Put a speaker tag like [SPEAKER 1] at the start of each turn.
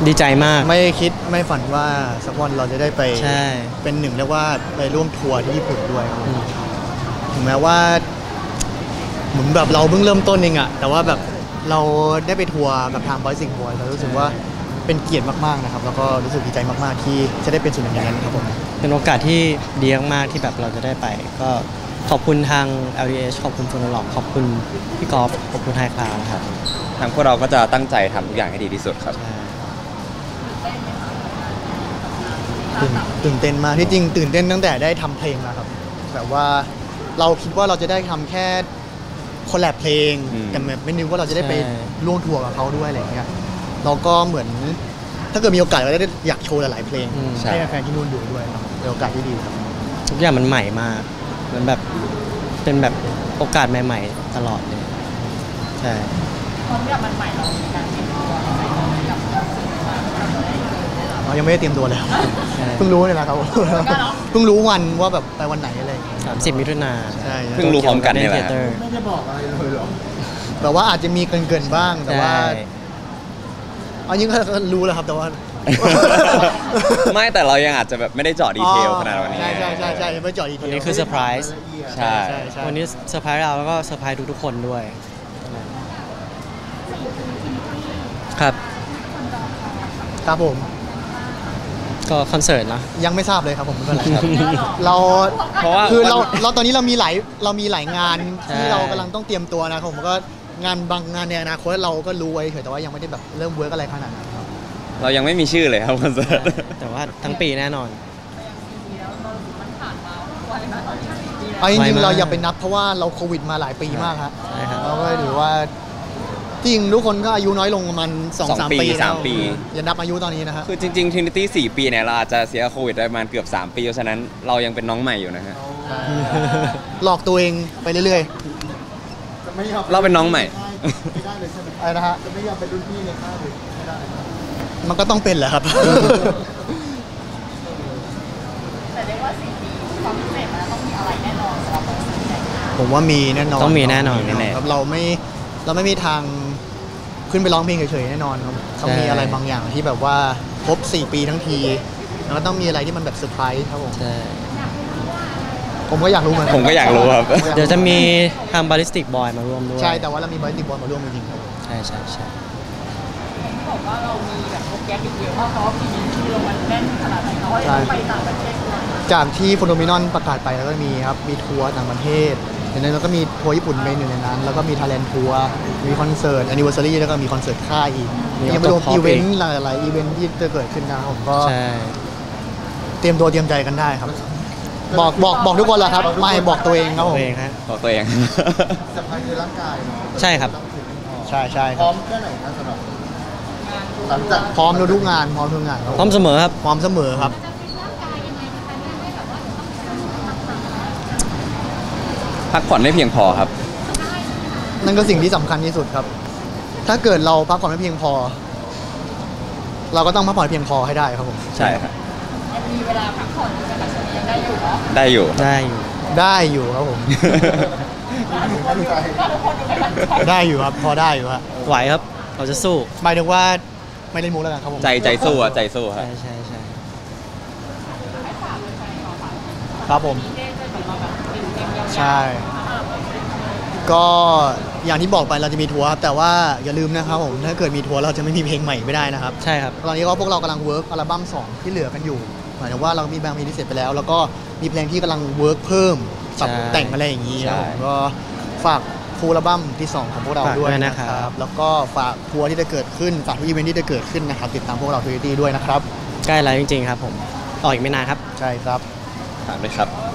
[SPEAKER 1] ดีใจมาก
[SPEAKER 2] ไม่คิดไม่ฝันว่าสักวันเราจะได้ไปเป็นหนึ่งเรียกว่าไปร่วมทัวร์ที่ญี่ปุ่นด้วยถึงแม้ว่าเหมือนแบบเราเพิ่งเริ่มต้นเองอะแต่ว่าแบบเราได้ไปทัวร์กับทางบอยสิงห์บอยเรารู้สึกว่าเป็นเกียรติมากๆนะครับแล้วก็รู้สึกดีใจมากๆที่จะได้เป็นส่วนหนึ่งในนั้นครับผม
[SPEAKER 1] เป็นโอกาสที่ดีมากๆที่แบบเราจะได้ไปก็ขอบคุณทาง LDH ขอบคุณโฟนอล็อกขอบคุณพี่กอล์ฟขอบคุณไฮคลาวนะครับ
[SPEAKER 3] ทางพวกเราก็จะตั้งใจทำทุกอย่างให้ดีที่สุดครับ
[SPEAKER 2] ตื่นเต้นมากที่จริงตื่นเต้นตั้งแต่ได้ทำเพลงแล้วครับแบบว่าเราคิดว่าเราจะได้ทำแค่คอลแลบเพลงแต่ไม่นึกว่าเราจะได้ไปร่วมทัวร์กับเขาด้วยอะไรอย่างเงี้ยเราก็เหมือนถ้าเกิดมีโอกาสเราได้อยากโชว์หลายๆเพลงให้แฟนที่นู่นดูด้วยเป็นโอกาสที่ดีครับ
[SPEAKER 1] ทุกอย่างมันใหม่มากเหมือนแบบเป็นแบบโอกาสใหม่ๆตลอดเลยใช่
[SPEAKER 4] ความที่มันใหม่เรามีการเตรียมตัวอะไรกับ
[SPEAKER 2] เรายังไม่ได้เตรียมตัวเลยเพิ่งรู้เลยนะครับเพิ่งรู้วันว่าแบบไปวันไหนอะไร
[SPEAKER 1] 30 มิถุนายน
[SPEAKER 2] ใช่
[SPEAKER 3] เพิ่งรู้พร้อมกันนี่แหละ
[SPEAKER 2] ไม่ได้บอกอะไรเลยหรอแต่ว่าอาจจะมีเกินบ้างแต่ว่าเอายิ่งก็รู้แล้วครับแต่ว่า
[SPEAKER 3] ไม่แต่เรายังอาจจะแบบไม่ได้เจาะดีเทลขนาดนี้
[SPEAKER 2] ใช่ยังไม่เจาะดีเทล
[SPEAKER 1] วันนี้คือเซอร์ไพรส์
[SPEAKER 3] ใช่
[SPEAKER 1] วันนี้เซอร์ไพรส์เราแล้วก็เซอร์ไพรส์ทุกคนด้วยครับ
[SPEAKER 2] ครับผม
[SPEAKER 1] ก็คอนเสิร์ตนะ
[SPEAKER 2] ยังไม่ทราบเลยครับผมไม่เป็นไรครับเราเพราะว่าคือเราตอนนี้เรามีหลายงานที่เรากำลังต้องเตรียมตัวนะครับผมก็งานบางงานในอนาคตเราก็รู้ไว้เฉยแต่ว่ายังไม่ได้แบบเริ่มเวิร์กอะไรขนาดนั้นครับ
[SPEAKER 3] เรายังไม่มีชื่อเลยครับคอนเสิร์ต
[SPEAKER 1] แต่ว่าทั้งปีแน่นอน
[SPEAKER 2] เอาจริงๆเราอย่าไปนับเพราะว่าเราโควิดมาหลายปีมากครับเราก็ถือว่าจริงทุกคนก็อายุน้อยลงประมาณ 2-3 ปีอย่านับอายุตอนนี้นะครับ
[SPEAKER 3] คือจริงๆ Trinity 4 ปีเนี่ยเราอาจจะเสียโควิดประมาณเกือบ3 ปีเพราะฉะนั้นเรายังเป็นน้องใหม่อยู่นะฮะ
[SPEAKER 2] หลอกตัวเองไปเรื่อย
[SPEAKER 3] ๆเราเป็นน้องใหม่
[SPEAKER 2] ไม่ได้เลยใช่ไหมอะไรนะฮะจะไม่ยอมเป็นรุ่นพี่ในค่ายเลยไม่ได้มันก็ต้องเป็นแหละครับ
[SPEAKER 4] แต่เรียกว่า4 ปีความพิเศษมันต้องมีอะไรแน่นอนสำหรับ
[SPEAKER 2] ผมว่ามีแน่นอน
[SPEAKER 1] ต้องมีแน่นอน
[SPEAKER 2] ครับเราไม่มีทางขึ้นไปร้องเพลงเฉยๆแน่นอนครับต้องมีอะไรบางอย่างที่แบบว่าครบ4 ปีทั้งทีแล้วก็ต้องมีอะไรที่มันแบบเซอร์ไพรส์ครับผมผมก็อยากรู้เหมือนกัน
[SPEAKER 3] ผมก็อยากรู้ครับ
[SPEAKER 1] เดี๋ยวจะมีทางบาริสติกบอยมาร่วมด้วย
[SPEAKER 2] ใช่แต่ว่าเรามีบาริสติกบอยมาร่วมจริงๆครับ
[SPEAKER 1] ใช่
[SPEAKER 4] บอกว่าเรามีแบบโปรแกรมเยอะมากเพราะปีนี้ที่เรามันแน่นขนาดไหนเขาให้ไปต่างประเทศ
[SPEAKER 2] จากที่โฟโนมินอนประกาศไปแล้วก็มีครับมีทัวร์ต่างประเทศในนั้นแล้วก็มีทัวร์ญี่ปุ่นเป็นหนึ่งในนั้นแล้วก็มีไทยแลนด์ทัวร์มีคอนเสิร์ตแอนนิเวอร์ซารีแล้วก็มีคอนเสิร์ตค่ายอีกยังไม่รวมอีเวนต์หลายๆอีเวนต์ที่จะเกิดขึ้นนะผมก็เตรียมตัวเตรียมใจกันได้ครับบอกทุกคนแล้วครับไม่บอกตัวเองครับผม
[SPEAKER 3] บอกตัวเอง
[SPEAKER 2] สบายในร่างกาย
[SPEAKER 1] ใช่ครับ
[SPEAKER 2] ใช่พร้อมแค่ไหนนะสำหรับหลังจากพร้อมทุกงานพร้อมทุกงาน
[SPEAKER 1] พร้อมเสมอครับ
[SPEAKER 2] พร้อมเสมอครับ
[SPEAKER 3] พักผ่อนไม่เพียงพอครับ
[SPEAKER 2] นั่นก็สิ่งที่สำคัญที่สุดครับถ้าเกิดเราพักผ่อนไม่เพียงพอเราก็ต้องพักผ่อนเพียงพอให้ได้ครับผม
[SPEAKER 3] ใช่ครับ
[SPEAKER 4] มีเวลาพักผ่อนแต่ช่วงนี้ยังได้อยู่เนาะ
[SPEAKER 3] ได้อยู่
[SPEAKER 2] ครับผมได้อยู่ครับพอได้อยู่ฮะ
[SPEAKER 1] ไหวครับเราจะสู้
[SPEAKER 2] หมายถึงว่าไม่เล่นมุกแล้วกันครับผม
[SPEAKER 3] ใจสู้อะใจสู้ครับ
[SPEAKER 1] ใช่
[SPEAKER 2] ครับผมใช่ก็อย่างที่บอกไปเราจะมีทัวร์แต่ว่าอย่าลืมนะครับผมถ้าเกิดมีทัวร์เราจะไม่มีเพลงใหม่ไม่ได้นะครับ
[SPEAKER 1] ใช่ครับ
[SPEAKER 2] ตอนนี้ก็พวกเรากำลังเวิร์กอัลบั้ม2ที่เหลือกันอยู่หมายถึงว่าเรามีบางเพลงที่เสร็จไปแล้วแล้วก็มีเพลงที่กำลังเวิร์กเพิ่มปรับแต่งอะไรอย่างนี้ก็ฝากฟูลอัลบั้มที่2ของพวกเราด้วยนะครับแล้วก็ฝากทัวร์ที่จะเกิดขึ้นฝากอีเวนต์ที่จะเกิดขึ้นนะครับติดตามพวกเราTrinityด้วยนะครับ
[SPEAKER 1] ใกล้แล้วจริงๆครับผมต่ออีกไม่นานครับ
[SPEAKER 2] ใช่ครับ
[SPEAKER 3] ฝากด้วยครับ